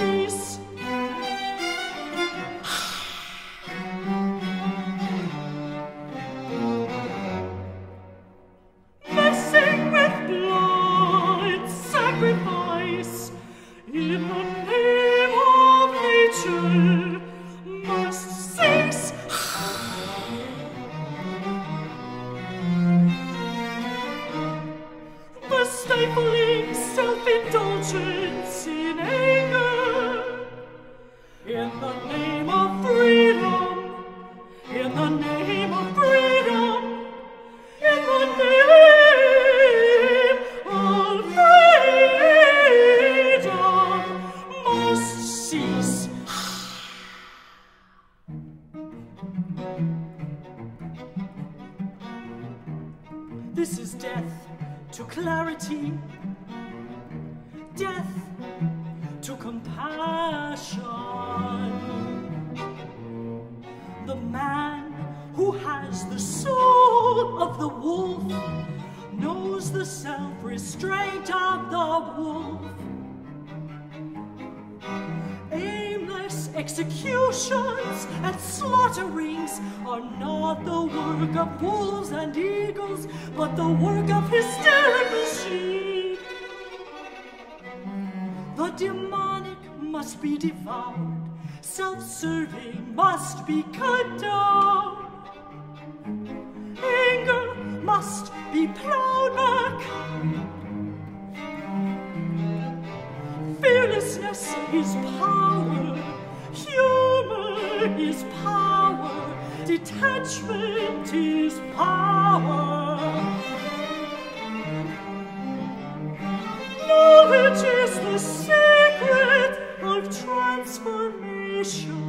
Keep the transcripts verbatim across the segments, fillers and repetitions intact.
cease. Messing with blood, sacrifice, in the name of nature, must cease. The stifling self-indulgence in anger, in the name of freedom, in the name of freedom, in the name of freedom, must cease. This is death to clarity, death to compassion. The man who has the soul of the wolf knows the self-restraint of the wolf. Aimless executions and slaughterings are not the work of wolves and eagles, but the work of hysterical sheep. The demonic must be devoured, self-serving must be cut down. Anger must be plowed back. Fearlessness is power, humor is power, detachment is power. Knowledge is the secret of transformation.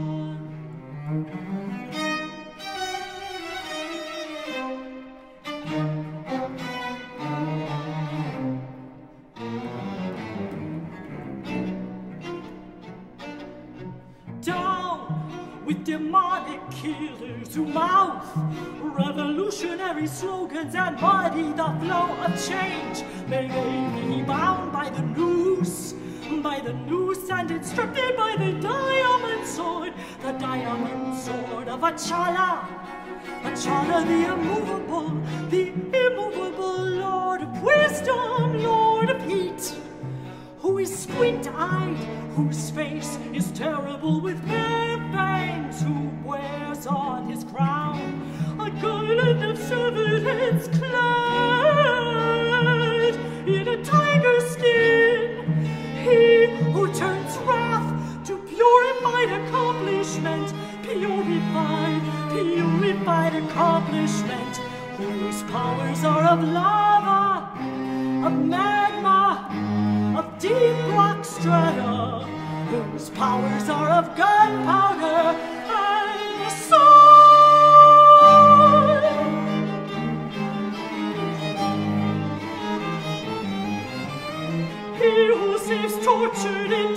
With demonic killers who mouth revolutionary slogans and muddy the flow of change. May they be bound by the noose, by the noose and instructed by the diamond sword, the diamond sword of Achala. Achala the immovable, the immovable Lord of wisdom, Lord of heat, who is squint-eyed, whose face is terrible with bare fangs, who wears on his crown a garland of severed heads clad in a tiger skin. He who turns wrath to purified accomplishment, purified, purified accomplishment, whose powers are of lava, of magma, of deep rock strata, whose powers are of gunpowder and the sword. He who saves tortured in